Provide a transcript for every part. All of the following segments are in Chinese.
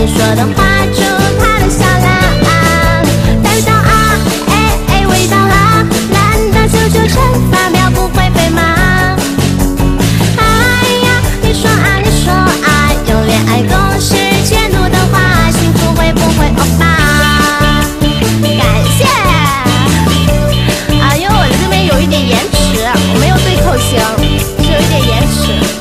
你说的画出他的笑脸，味道啊，哎哎，味道啊，难道九九乘法表不会背吗？哎呀，你说啊，你说啊，有恋爱公式解读的话，幸福会不会欧巴？感谢啊，因为我这边有一点延迟，我没有对口型，是有一点延迟。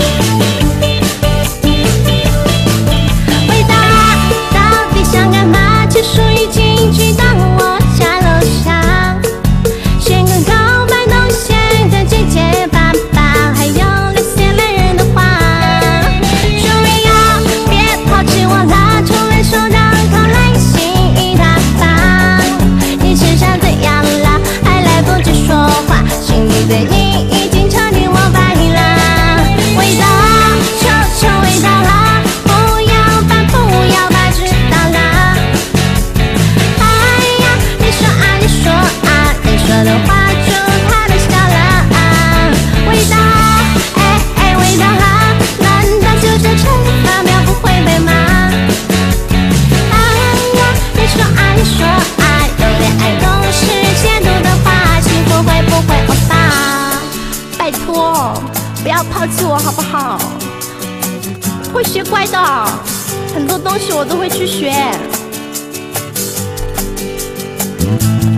味道啊，到底想干嘛？结束已经去到我家楼下，先跟告白都写的结结巴巴，还有那些男人的话。注意啊，别抛弃我啦，突然收到靠来信一大把，你身上怎样啦？还来不及说话，心里对你已经彻底膜拜啦。味道啊，求求味道啊，不要吧，知道啦。哎呀，你说啊，你说啊，你说的画出他的笑脸，味道啊，哎哎，味道啊，难道九九乘法表不会背吗？哎呀，你说啊，你说啊，有恋爱公式解读的话，幸福会不会欧巴？拜托，不要抛弃我好不好？会学乖的，很多东西我都会去学。